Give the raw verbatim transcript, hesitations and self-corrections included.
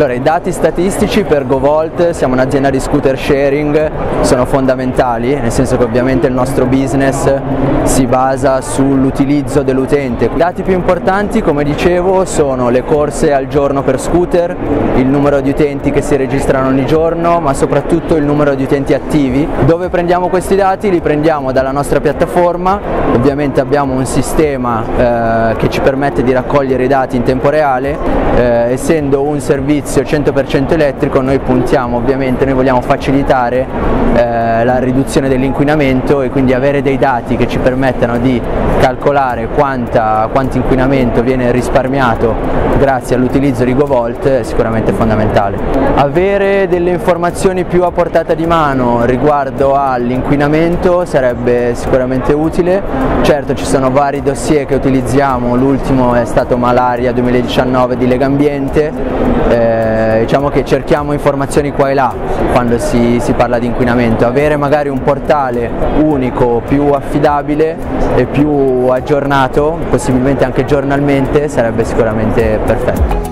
Allora, i dati statistici per GoVolt, siamo un'azienda di scooter sharing, sono fondamentali, nel senso che ovviamente il nostro business si basa sull'utilizzo dell'utente. I dati più importanti, come dicevo, sono le corse al giorno per scooter, il numero di utenti che si registrano ogni giorno, ma soprattutto il numero di utenti attivi. Dove prendiamo questi dati? Li prendiamo dalla nostra piattaforma, ovviamente abbiamo un sistema eh, che ci permette di raccogliere i dati in tempo reale, eh, essendo un servizio cento per cento elettrico noi puntiamo ovviamente, noi vogliamo facilitare eh, la riduzione dell'inquinamento e quindi avere dei dati che ci permettano di calcolare quanta, quanto inquinamento viene risparmiato grazie all'utilizzo di GoVolt è sicuramente fondamentale. Avere delle informazioni più a portata di mano riguardo all'inquinamento sarebbe sicuramente utile. Certo, ci sono vari dossier che utilizziamo, l'ultimo è stato Malaria duemiladiciannove di Legambiente, eh, diciamo che cerchiamo informazioni qua e là quando si, si parla di inquinamento. Avere magari un portale unico, più affidabile e più aggiornato, possibilmente anche giornalmente, sarebbe sicuramente perfetto.